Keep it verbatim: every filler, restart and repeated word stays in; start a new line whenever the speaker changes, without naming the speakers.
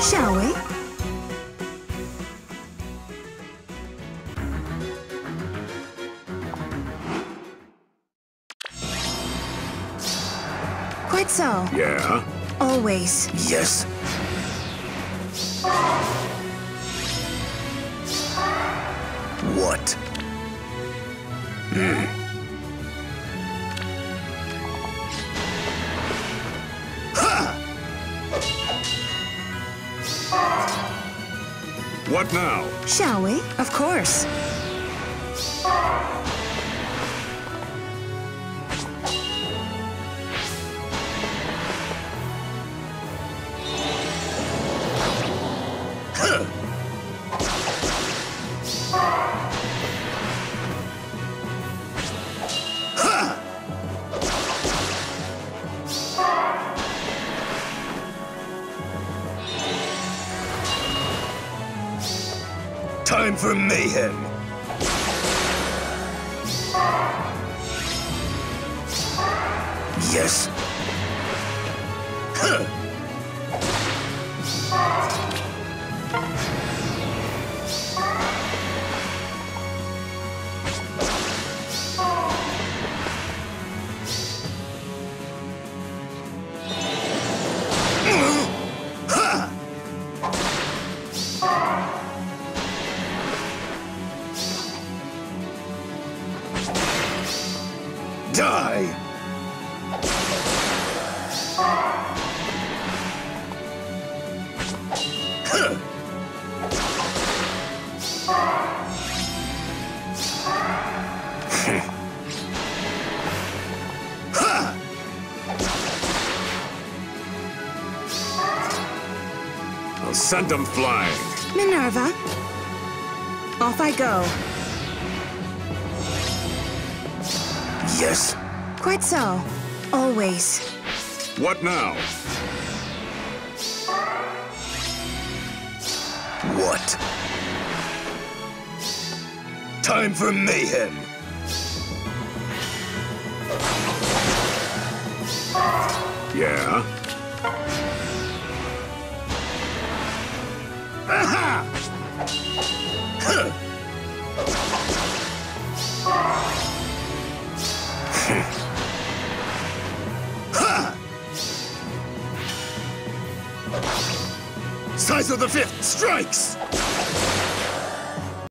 Shall we? Quite so.
Yeah?
Always.
Yes. What? Hmm. Ha! What now?
Shall we? Of course.
Time for mayhem! Yes. Huh. Die! Huh. Ha! I'll send them flying.
Minerva. Off I go.
Yes.
Quite so. Always.
What now? What? Time for mayhem. Yeah? Aha! Huh. Ha! Saizo the Fifth strikes!